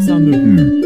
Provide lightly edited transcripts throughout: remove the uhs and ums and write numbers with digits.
ça me pue.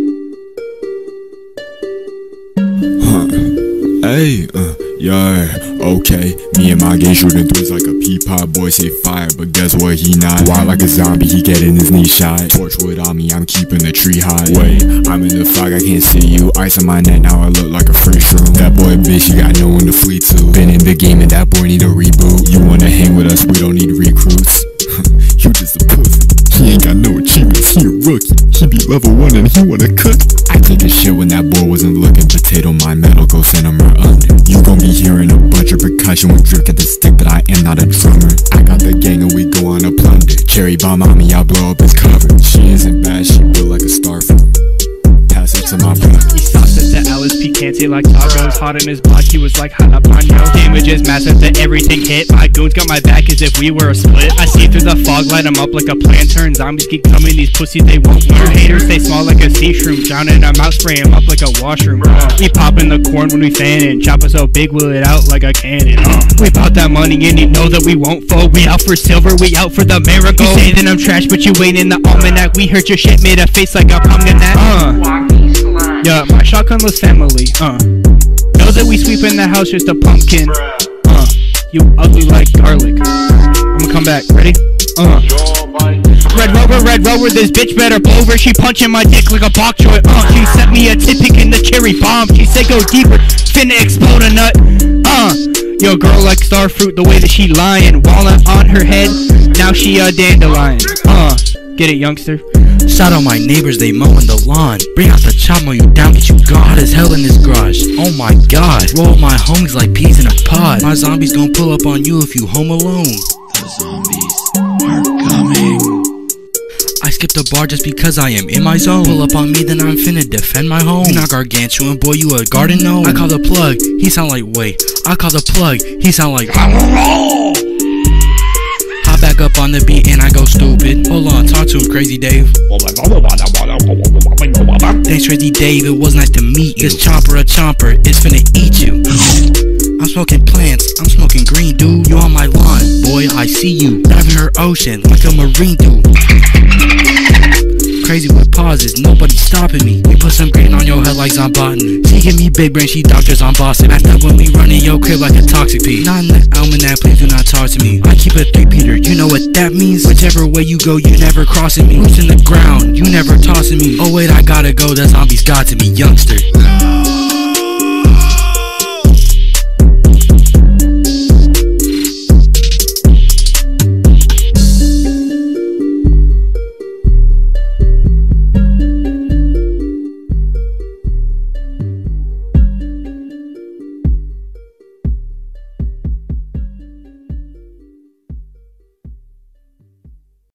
Hey, okay. Me and my gang shooting threes like a pea-pot. Boy say fire, but guess what, he not. Wild like a zombie, he getting his knee shot. Torchwood on me, I'm keeping the tree high. Wait, I'm in the fog, I can't see you. Ice on my neck, now I look like a free shroom. That boy bitch, you got no one to flee to. Been in the game and that boy need a reboot. You wanna hang with us, we don't need recruits. You just a pussy. He ain't got no achievements, he a rookie. He be level 1 and he wanna cook. I take a shit when that boy wasn't looking. Potato my metal, go send him right under. You gon' be hearing a bunch of percussion with drip at the stick, but I am not a drummer. I got the gang and we go on a plunder. Cherry bomb on me, I'll blow up his cover. She isn't bad, she built like a star fruit. Pass it to my brother. He sauced it to Alice picante like tacos. Hot in his block, he was like jalapeno. Damage is massive that everything hit. My goons got my back as if we were a split. I see through the fog, light him up like a lantern. Zombies keep coming, these pussies they won't learn. Haters stay small like a sea shroom. Drowning in our mouth, spray him up like a washroom. We poppin' the corn when we fannin'. Chopper so big, wheel it out like a cannon. We bout that money and you know that we won't fold. We out for silver, we out for the miracle. You say that I'm trash, but you ain't in the almanac. We heard your shit, made a face like a pumpkin that. Yeah, my shotgunless family, know that we sweep in the house just a pumpkin. You ugly like garlic. I'ma come back, ready? Red rover, this bitch better blow over. She punching my dick like a bok choy. She sent me a tip picking the cherry bomb. She said go deeper, finna explode a nut. Yo, girl like starfruit, the way that she lying. Walnut on her head, now she a dandelion. Get it, youngster? Shout out my neighbors, they mowing the lawn. Bring out the chop, mow you down, get you gone. Hot as hell in this garage, oh my god. Roll my homies like peas in a pod. My zombies gon' pull up on you if you home alone. The zombies are coming. I skipped the bar just because I am in my zone. Pull up on me, then I'm finna defend my home. You not gargantuan, boy, you a garden gnome. I call the plug, he sound like wait. I call the plug, he sound like hop back up on the beat and I go stupid. Hold on, talk to him, Crazy Dave. Thanks, Crazy Dave, it was nice to meet you. This chomper a chomper, it's finna eat you. I'm smoking plants, I'm smoking green, dude. You on my lawn, boy, I see you. Diving her ocean like a marine dude. Crazy with pauses, nobody stopping me. We put some green on your head like Zombotany. She give me big brain, she doctors on Boston. Act up when we run in your crib like a toxic pea. Not in the almanac, please do not talk to me. I keep a 3-peater, you know what that means? Whichever way you go, you never crossing me. Roots in the ground, you never tossing me. Oh wait, I gotta go, the zombies got to me, youngster.